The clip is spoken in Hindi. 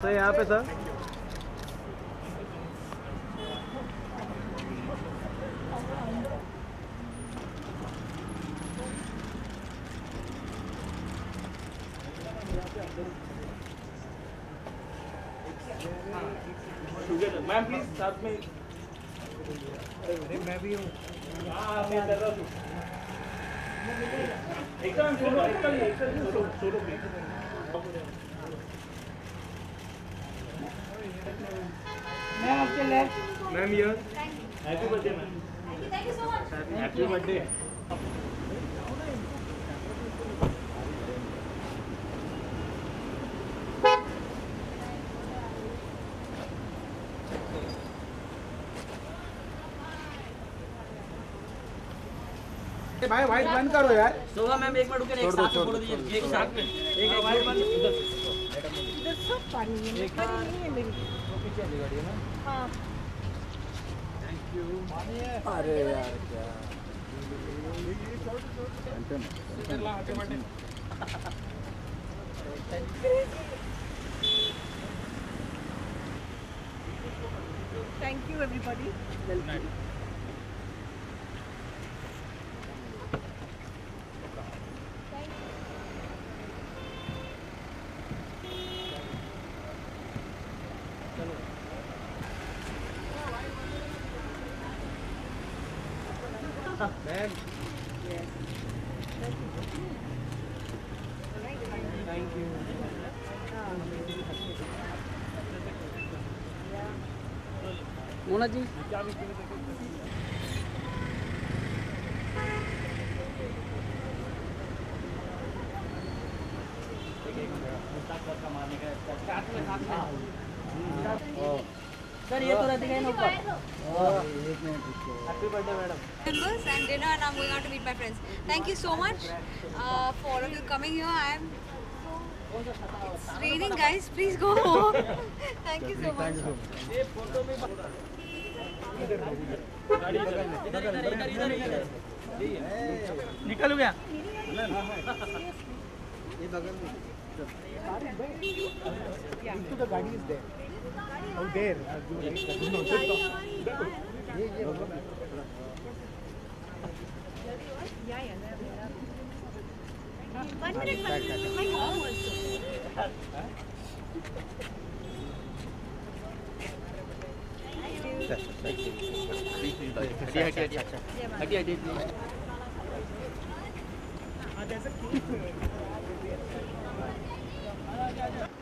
तो यहाँ पे सर मैम प्लीज साथ में। मैं भी हूँ। हाँ मैं कर रहा हूँ। एकदम सोलो सोलो प्लीज। मैम आपके left. Ma'am here. Happy birthday ma'am. Thank you so much. Happy birthday. भाई वाइट बंद करो यार। शोभा मैम एक मिनट रुके, एक साथ में फोटो दीजिए, एक साथ में, एक वाइट बंद इधर सब पानी है, नहीं है मेरी। पीछे वाली गाड़ी है ना। हाँ। Thank you. अरे यार क्या thank you everybody. Ma'am thank you. Mona ji sir ये तो रहती है ना ऊपर। Happy birthday madam. Members and dinner, and I'm going out to meet my friends. Thank you so much for all of you coming here. It's raining, guys. Please go home. Thank you so much. निकल गया। ये बगल में। Into the गाड़ी is there. Out there. ये One minute, my mom also. हटी